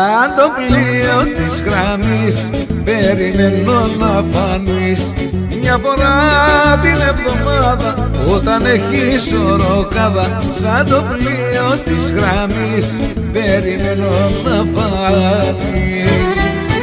σαν το πλοίο της γραμμής περιμένω να φανείς μια φορά την εβδομάδα όταν έχεις οροκάδα. Σαν το πλοίο της γραμμής περιμένω να φανείς.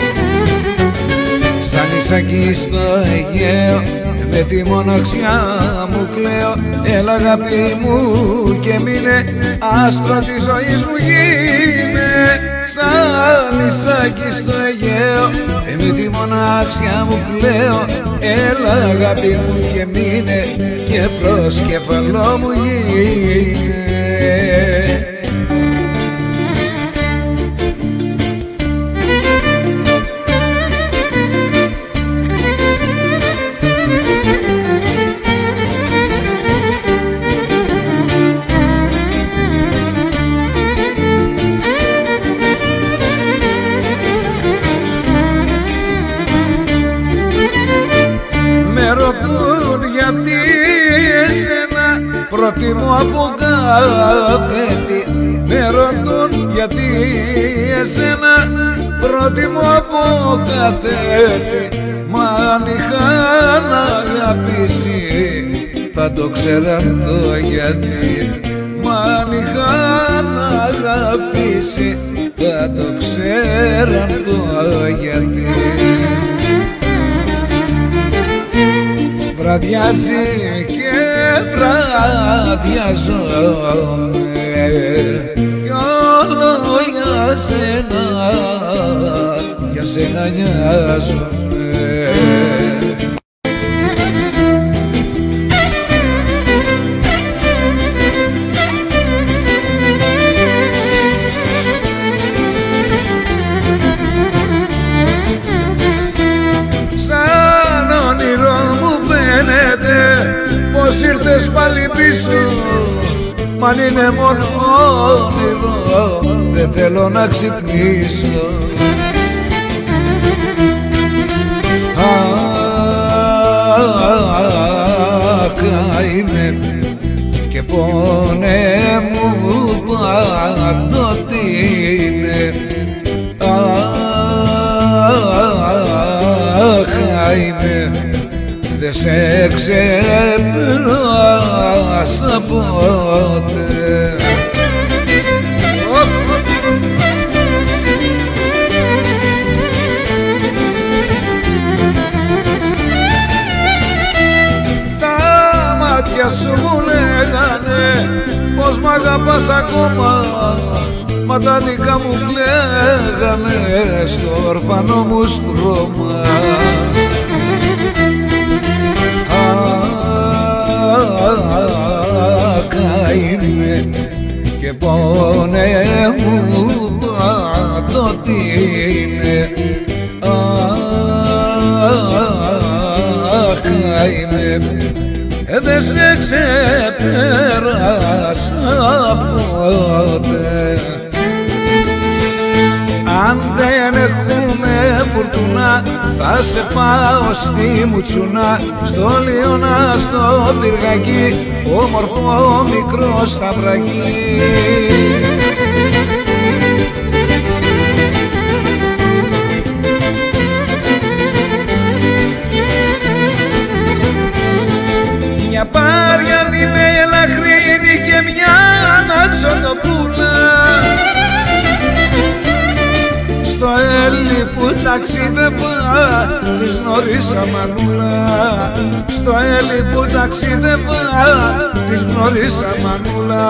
Σαν νησάκι στο Αιγαίο με τη μοναξιά μου κλαίω. Έλα αγάπη μου και μείνε, άστρο της ζωής μου γίνε. Σαν νησάκι στο Αιγαίο με τη μοναξιά μου κλαίω. Έλα αγάπη μου και μείνε και προσκεφαλό μου γίνε. Γιατί εσένα προτιμώ από κάθε τι. Με ρωτούν γιατί εσένα προτιμώ από κάθε τι. Μα αν είχαν αγαπήσει θα το ξέραν το γιατί. Μα αν είχαν αγαπήσει θα το ξέραν το γιατί. Βραδιάζει και βραδιάζομαι κι όλο για σένα νοιάζομαι. Πως ήρθες πάλι πίσω, μ' αν είναι μόνο όνειρο δεν θέλω να ξυπνήσω. Καημέ και πόνε μου πάντοτε είναι. Καημέ δε σε ξεπεράσα ποτέ. Τα μάτια σου μου λέγανε πως μ' αγαπάς ακόμα, μα τα δικά μου κλαίγανε στο ορφανό μου στρώμα. Καημέ και πόνε μου πάντοτε είναι. Καημέ δεν σε ξεπέρασα ποτέ. Αν δεν έχουμε φουρτουνά θα σε πάω στη Μουτσουνά, στο Λιώνα, στο πυργακί, όμορφο μικρό σταυρακί. Μια Πάριανη με λαχρίνη και μια αναξωτοπούλα, στο Έλλη που ταξίδευα της γνωρίσα μανούλα. Στο Έλλη που ταξίδευα της γνωρίσα μανούλα.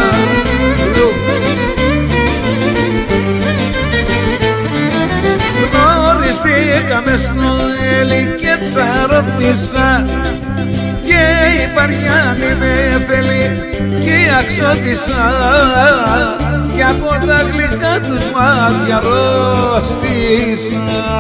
Γνωριστήκαμε στο Έλλη και τσαρωτήσα και η Παριάνη με θέλει και η αξιώτησα κι από τα γλυκά τους μάτια ρωστήσα.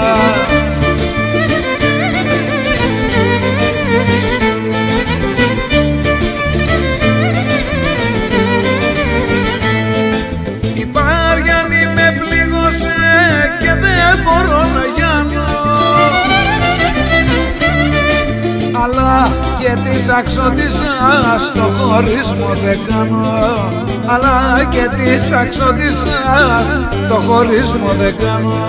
Η Παριάνη με πλήγωσε και δεν μπορώ να γιάνω, αλλά γιατί της αξιωτήσας το χωρισμό δεν κάνω, αλλά και της αξιωτήσας το χωρισμό δεν κάνω.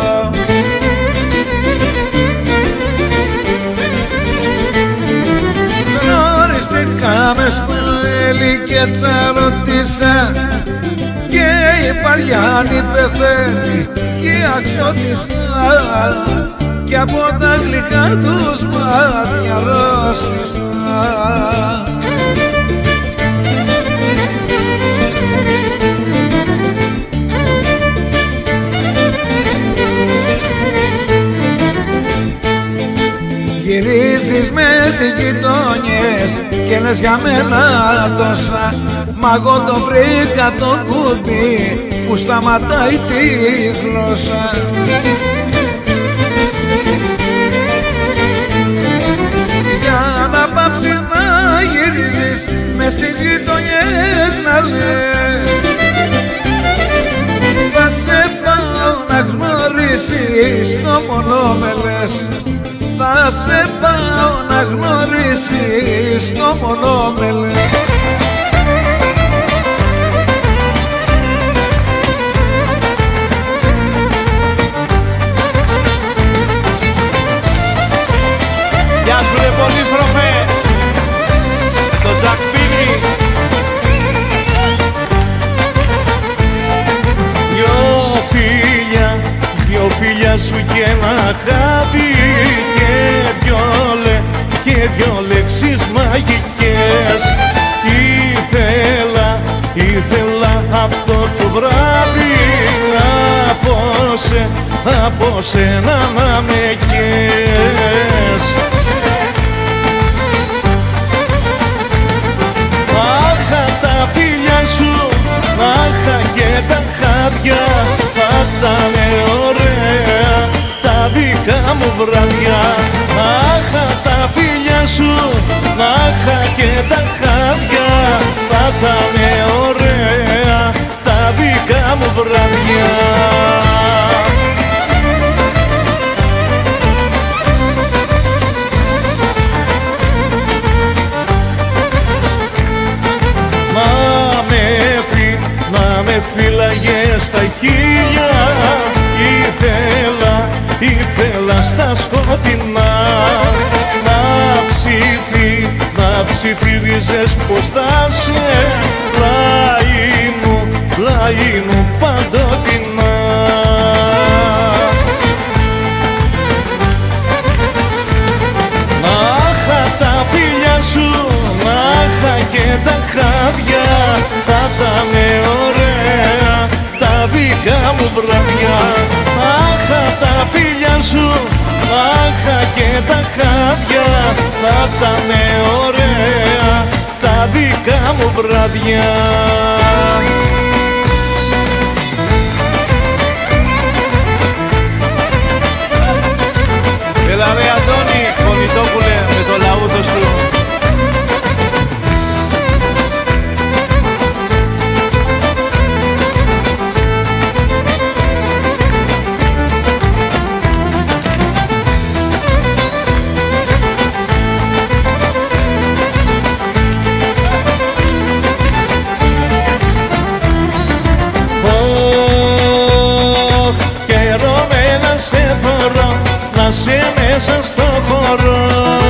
Γνωριστήκαμε στο Έλλη και τσαρωτήσα και η Παριάννη πεθαίνει και η αξιωτήσα κι από τα γλυκά τους μάτια αρρώστησα. Γυρίζεις μες στις γειτόνιες και λες για μένα τόσα, μα εγώ το βρήκα το κουμπί που σταματάει τη γλώσσα. Για να πάψεις να γυρίζεις μες στις γειτονιές να λες, θα σε πάω να γνωρίσεις το μονόμελες, θα σε πάω να γνωρίσεις το μονόμελες. Γεια σου ρε πολύστροφε, το Τζακπίνι. Δυο φίλια σου και ένα χάπι και δυο λέξεις μαγικές. Ήθελα αυτό το βράδυ από σένα να με καίες. Άχα τα φίλια σου, άχα και τα χάπια, θα ήτανε ωραία τα δικά μου βράδια. Άχα τα φίλια σου, άχα και τα χάπια, θα ήτανε ωραία τα δικά μου βράδια. Να με φύλαγε στα χείλια, ήθελα στα σκοτεινά να ψιθύριζες πως θα σε πλάι μου παντοτινά. Άχα τα φίλια σου, άχα και τα χάδια, θα ήτανε ωραία τα δικά μου βραδιά. Άχα τα φίλια σου, άχα και τα χάδια, θα ήτανε ωραία τα δικά μου βραδιά. Έλα ρε Αντώνη, Κονιτόπουλε, με το λαούδο σου. Να σε μέσα στο χώρο,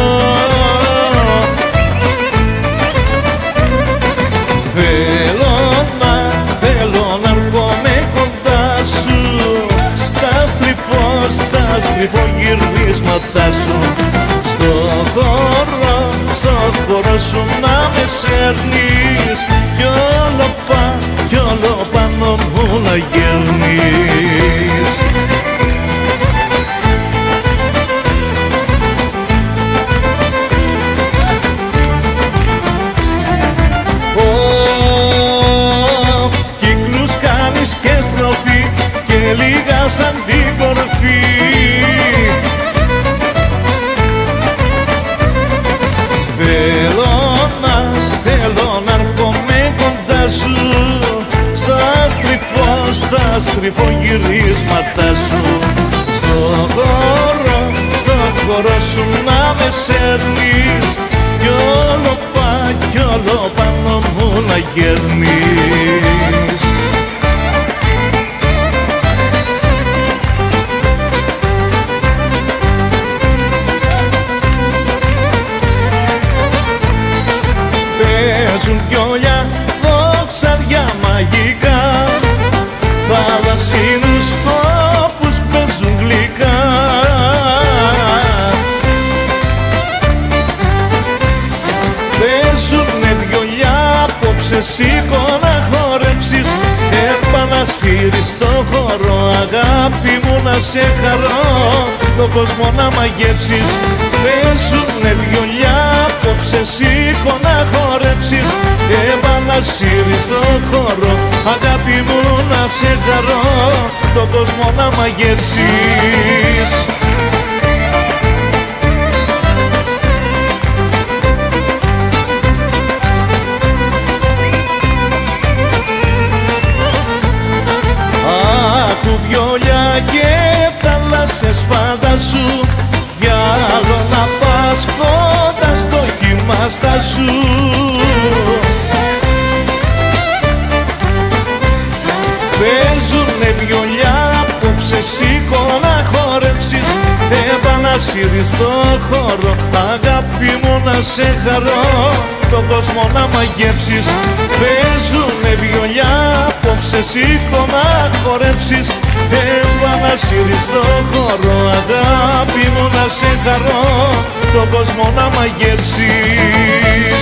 θέλω να έρχομαι κοντά σου, στα στριφογυρίσματά σου, στο χώρο σου να με σέρνεις κι όλο πάνω μου να γέρνεις. Λίγα σαν την κορφή, θέλω να έρχομαι κοντά σου, στα στριφογυρίσματά σου, στο χώρο σου να με σέρνεις κι όλο άλλο πάνω μου να γέρνεις. Παίζουν βιόλια δόξαρια μαγικά, θαλασσινούς τόπους παίζουν γλυκά. Παίζουνε βιολιά, απόψε σήκω να χορέψεις. Επανασύρεις στο χώρο, αγάπη μου να σε χαρώ, τον κόσμο να μαγέψεις. Παίζουνε βιολιά, απόψε σήκω να χορέψεις. Επανασύρεις στο χώρο, αγάπη μου να σε χαρώ, τον κόσμο να μαγέψεις. Άκου βιόλια και θάλασσες φαντασού, για άλλο να πας κοντά στο κύμα στάσου. Παίζουνε βιολιά, απόψε σήκω να χορέψεις. Επανασύρεις στο χώρο, αγάπη μου να σε χαρώ, τον κόσμο να μαγέψεις. Παίζουνε βιολιά, απόψε σήκω να χορέψεις. Επανασύρεις στο χώρο, αγάπη μου να σε χαρώ, τον κόσμο να μαγέψεις.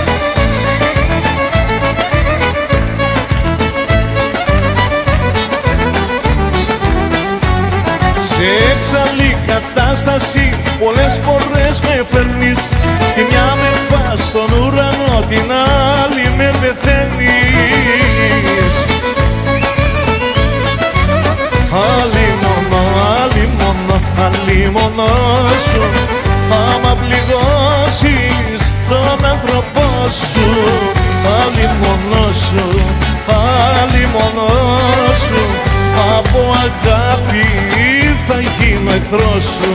Σε έξαλλη κατάσταση πολλές φορές με φέρνεις. Τη μια με πας στον ουρανό, την άλλη με πεθαίνεις. Αλλήμωνο σου, άμα πληγώσεις τον άνθρωπό σου. Αλλήμωνο σου, από αγάπη θα γίνω εχθρός σου.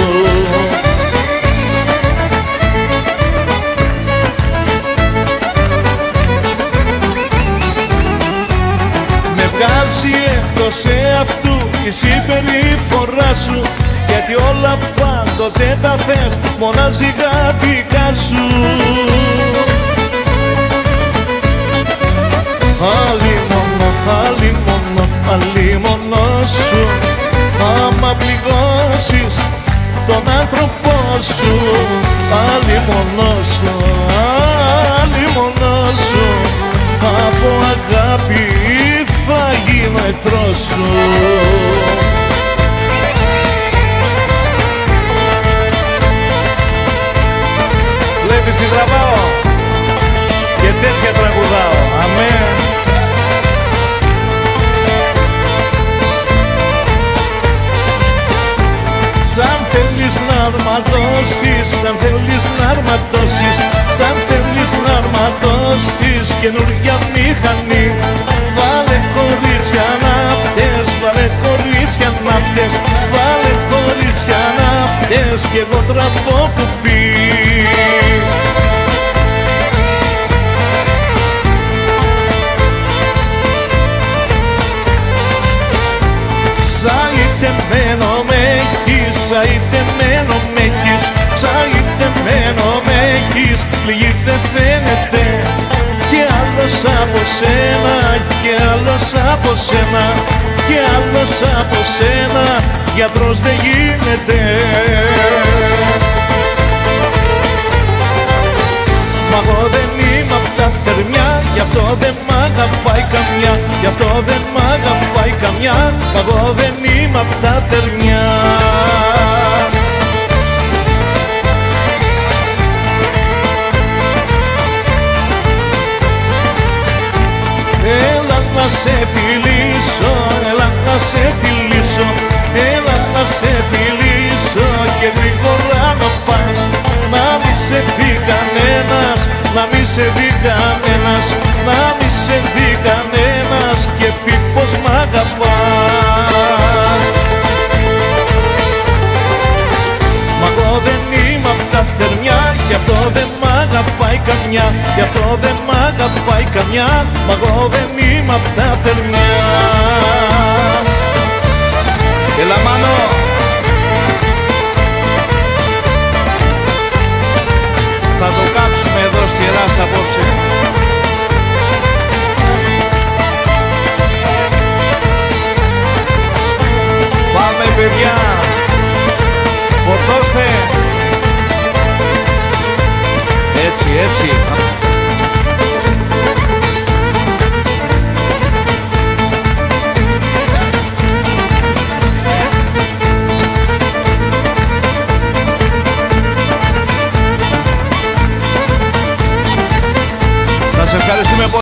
Με βγάζει εκτός εαυτού η συμπεριφορά σου, γιατί όλα πάντοτε τα θες μοναζικά δικά σου. Αλλήμωνο σου, άμα πληγώσεις τον άνθρωπό σου. Αλλήμωνο σου, από αγάπη θα γίνω εχθρός σου. Βλέπεις τι τραβάω και τέτοια τραγουδάω. Αμέ. Σαν θέλεις να αρματώσεις, σαν θέλεις να αρματώσεις, σαν θέλεις να αρματώσεις καινούργια μηχανή. Βάλε κορίτσια να'ύτες, βάλε κορίτσια να'ύτες, βάλε κορίτσια να'ύτες κι εγώ τραβώ κουμπί. Σαϊτεμένο με έχεις, σαϊτεμένο με έχεις, σαϊτεμένο με έχεις, πληγή δεν φαίνεται. Κι άλλος από σένα, κι άλλος από σένα, κι άλλος από σένα, γιατρός δεν γίνεται. Μα εγώ δεν είμαι απ' τα θερμιά, γι' αυτό δεν μ' αγαπάει καμιά, γι' αυτό δεν μ' αγαπάει καμιά, μα εγώ δεν είμαι απ' τα θερμιά. Έλα να σε φιλήσω, έλα να σε φιλήσω, έλα να σε φιλήσω και γρήγορα να πας. Να μη σε δει κανένας, να μη σε δει κανένας, να μη σε δει κανένας και πει πως μ' αγαπάς. Μα εγώ δεν είμαι απ' τα θερμιά, γι' αυτό δεν μ' αγαπάει καμιά, γι' αυτό δεν αγαπάει καμιά, μα εγώ δεν είμαι απ' τα θερμιά. Έλα Μάνο! Θα το κάψουμε εδώ στη Ράστα απόψε. Πάμε παιδιά! Φορτώστε! Έτσι, έτσι! Σας ευχαριστούμε πολύ.